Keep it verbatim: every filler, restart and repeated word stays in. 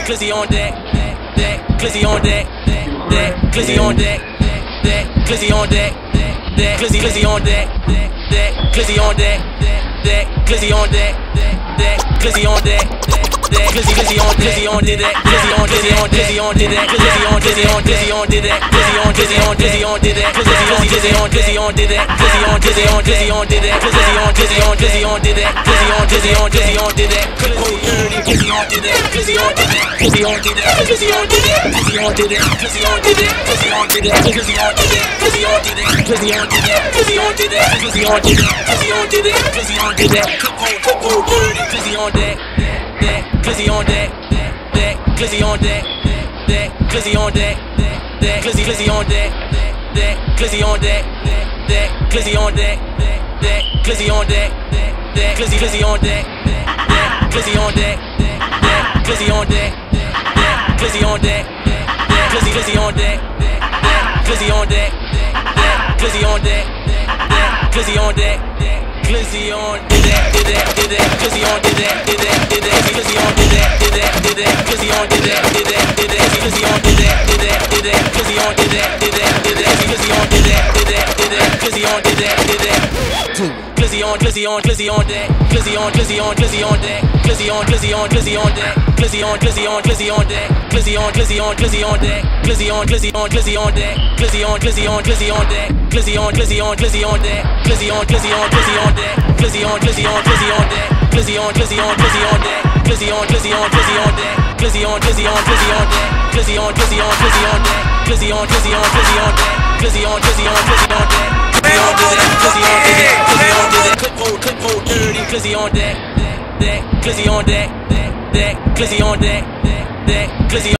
Glizzy on deck, deck, Glizzy on deck, deck, Glizzy on deck, deck, Glizzy on deck, deck, Glizzy, Glizzy on deck, deck, Glizzy on deck, deck, Glizzy on deck, deck, Glizzy on deck, deck, Glizzy, Glizzy on, Glizzy on did that, Glizzy on, Glizzy on, Glizzy on did that, Glizzy on, Glizzy on, Glizzy on did that, Glizzy on, Glizzy on, Glizzy on did that, Glizzy on, Glizzy on, Glizzy on did that, Glizzy on, Glizzy on, Glizzy on did that, Glizzy on, Glizzy on, Glizzy on did that, Glizzy on, Glizzy on, Glizzy on did that, Glizzy on did that, Glizzy on did that, Glizzy on did that, Glizzy on did that, Glizzy on did that, Glizzy on did that, Glizzy on did that, Glizzy on did that, Glizzy on did that, Glizzy on did that, Glizzy on did that, Glizzy on did that, Glizzy on did that, Glizzy on did that, Glizzy on deck, deck, Glizzy on deck, deck, Glizzy on deck, deck, Glizzy on deck, deck, Glizzy, Glizzy on deck, deck, Glizzy on deck, deck, Glizzy on deck, deck, Glizzy on deck, deck, Glizzy, Glizzy on deck, deck, Glizzy on deck, deck, Glizzy on deck, deck, Glizzy on deck, deck, Glizzy, Glizzy on deck, deck, Glizzy on deck, deck, Glizzy on deck, deck, Glizzy on deck, Glizzy on did that, did that, did that, Glizzy on did that, did that, did that, Glizzy on did that, did that, did that, Glizzy on did that, did that, did that, Glizzy on did that, did that, did that, Glizzy on did that, did that, did that, Glizzy on did that, did that, did that, Glizzy on did that, did that. Glizzy on, Glizzy on, Glizzy on deck, Glizzy on, Glizzy on, Glizzy on deck, Glizzy on, Glizzy on, Glizzy on deck, Glizzy on, Glizzy on, Glizzy on deck, Glizzy on, Glizzy on, Glizzy on deck, Glizzy on, Glizzy on, Glizzy on deck, Glizzy on, Glizzy on, Glizzy on deck, Glizzy on, Glizzy on, Glizzy on deck, Glizzy on, Glizzy on, Glizzy on deck, Glizzy on, Glizzy on, Glizzy on deck, Glizzy on, Glizzy on, Glizzy on deck, Glizzy on, Glizzy on, Glizzy on deck, Glizzy on, Glizzy on, Glizzy on deck, Glizzy on, Glizzy on, Glizzy on deck, Glizzy on, Glizzy on, Glizzy on deck, Glizzy on, Glizzy on, Glizzy on deck, Glizzy on, Glizzy on, Glizzy on deck, Glizzy on deck, clip hold, clip hold, dirty, Glizzy on deck, deck, Glizzy on deck, deck, Glizzy on deck, deck, Glizzy.